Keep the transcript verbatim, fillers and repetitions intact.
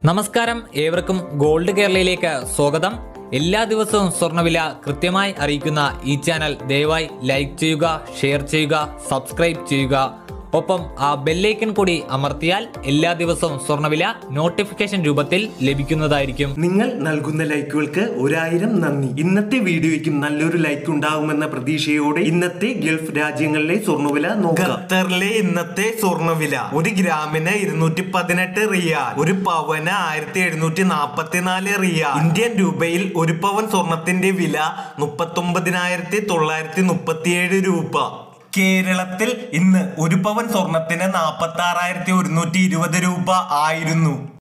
നമസ്കാരം, ഏവർക്കും ഗോൾഡ് കേരളയിലേക്ക് സ്വാഗതം. എല്ലാ ദിവസവും സ്വർണ്ണവില കൃത്യമായി അറിയിക്കുന്ന ഈ ചാനൽ ദയവായി ലൈക്ക് ചെയ്യുക, ഷെയർ ചെയ്യുക, സബ്സ്ക്രൈബ് ചെയ്യുക. ഒപ്പം ആ ബെല്ലൈക്കൺ കൂടി അമർത്തിയാൽ എല്ലാ ദിവസവും സ്വർണ്ണവില നോട്ടിഫിക്കേഷൻ രൂപത്തിൽ ലഭിക്കുന്നതായിരിക്കും. നിങ്ങൾ നൽകുന്ന ലൈക്കുകൾക്ക് ഒരായിരം നന്ദി. ഇന്നത്തെ വീഡിയോയ്ക്കും നല്ലൊരു ലൈക്ക് ഉണ്ടാകുമെന്ന പ്രതീക്ഷയോടെ ഇന്നത്തെ ഗൾഫ് രാജ്യങ്ങളിലെ സ്വർണ്ണവില നോക്കാം. ഖത്തറിലെ ഇന്നത്തെ സ്വർണ്ണവില ഒരു ഗ്രാമിന് ഇരുന്നൂറ്റി പതിനെട്ട് റിയാൽ, ഒരു പവന് ആയിരത്തി എഴുന്നൂറ്റി നാപ്പത്തിനാല് റിയാൽ. ഇന്ത്യൻ രൂപയിൽ ഒരു പവൻ സ്വർണത്തിന്റെ വില മുപ്പത്തി ഒമ്പതിനായിരത്തി തൊള്ളായിരത്തി മുപ്പത്തിയേഴ് രൂപ. കേരളത്തിൽ ഇന്ന് ഒരു പവൻ സ്വർണത്തിന് നാപ്പത്തി ആറായിരത്തി ഒരുന്നൂറ്റി ഇരുപത് രൂപ ആയിരുന്നു.